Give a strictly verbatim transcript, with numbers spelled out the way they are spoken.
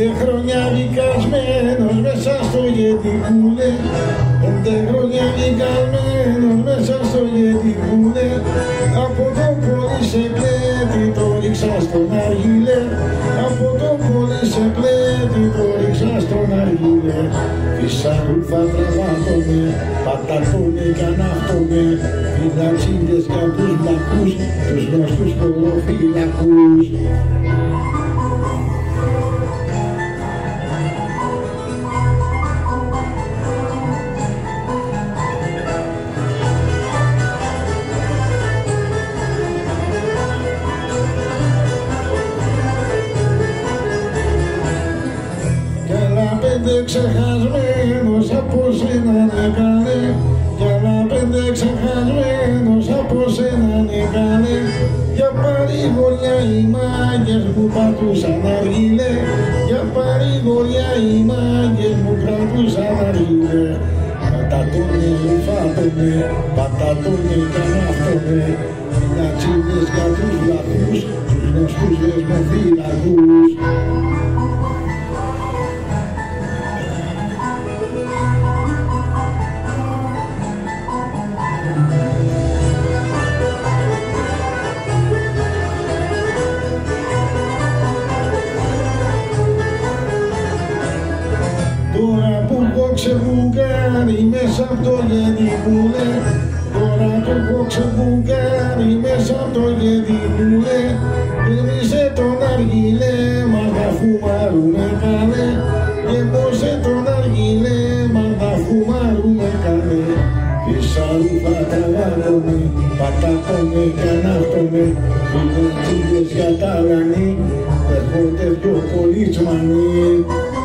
χρόνια δικασμένος μέσα στο γετικούλε, πέντε χρόνια δικασμένος μέσα στο γετικούλε, από το πόλι σε πλέτη το ρίξα στον αργύλε, από το πόλι σε πλέτη το ρίξα στον αργύλε. Φυσαρούφα τραβάτωνε, πατατώνε κι ανάχτωνε, φυλατσίδες για τους μπλακούς, τους γνωστούς χωροφυλακούς. Πέντε ξεχασμένος από σένα έκανε, κι άλλα πέντε ξεχασμένος από σένα έκανε, για παρηγοριά οι μάγκες που πατούσαν αργύλε, για παρηγοριά οι μάγκες που κρατούσαν αργύλε. Πατατώνε, φάτωνε, πατατώνε κι ανάχτωνε, φυλατσίδες για τους βλαχούς, τους γνωστούς δεσμοφύλακους. Τώρα που έχω ξεβουγκάρει μέσα απ' το γετικούλε, τώρα που έχω ξεβουγκάρει μέσα απ' το γετικούλε, γέμισε τον αργύλε, μας τα φουμαρούμε καλέ, γέμωσε τον αργύλε, μας τα φουμαρούμε καλέ. Φυσαρούφα τραβάτωνε, πατάτωνε κι ανάχτωνε, φυλατσίδες για τα λανί, έρχονται πιο πολυτσμανοί.